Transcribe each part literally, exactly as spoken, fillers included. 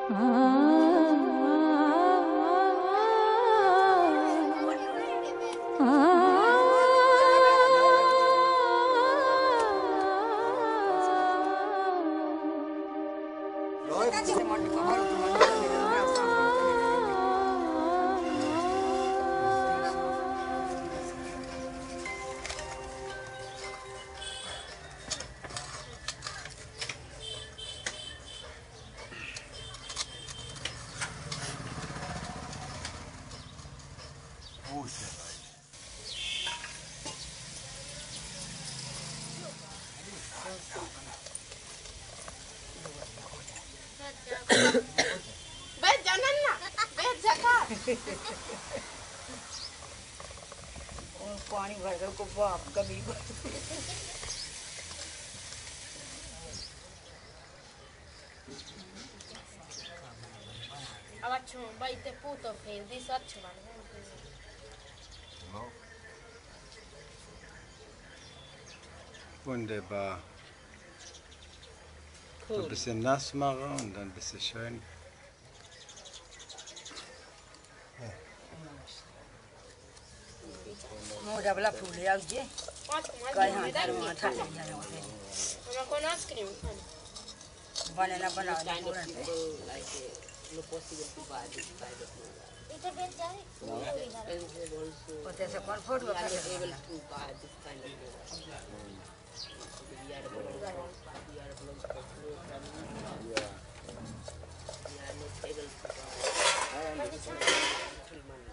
पानी भर कर को बाप कभी अब अच्छा भाई ते पूतो फेर दी सच बन Wunderbar. Cool. Ein bisschen nass machen und dann ein bisschen schön. मोटा वाला फूल है ये कहीं हाथ में माथा ले जाए हम को आइसक्रीम बने ना बना दे पूरा no possible to buy this kind of food. इधर बैठ जाए उसे से कौन photo We are not able to buy this kind of food. We are able to we are able to Yeah. we are not able to buy this money.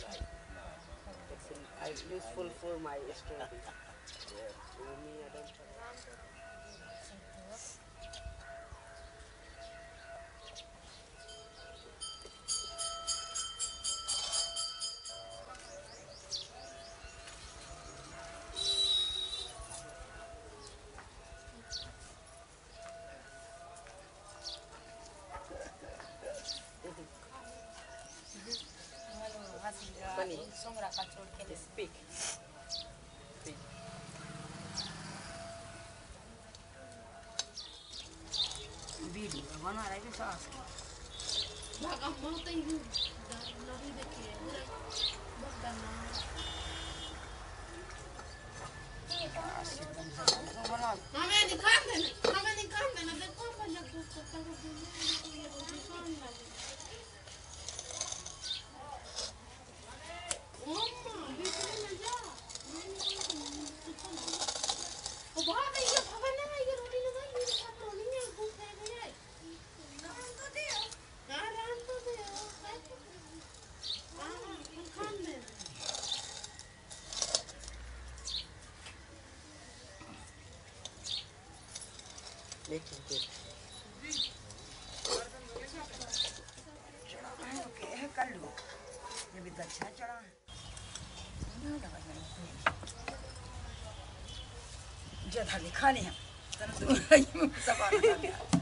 It's useful for my study. Yeah. For me, I don't. Funny. Speak. Speak. Video बना रहे हैं सास भगवान ही नहीं देखिए बना हमें निकाल देना हमें निकाल देना देखो अपन जब दूध करता है तो ये रोटी कौन लाए मम्मा बीच में जा ओ बाहर ये भवन है ये रोटी लगा ये साथ रोटी में भूख है गए नाम तो दे हां नाम तो दे हां खान दे Make it good. ओके कर लो ये भी अच्छा चढ़ा ज्यादा लिखा नहीं है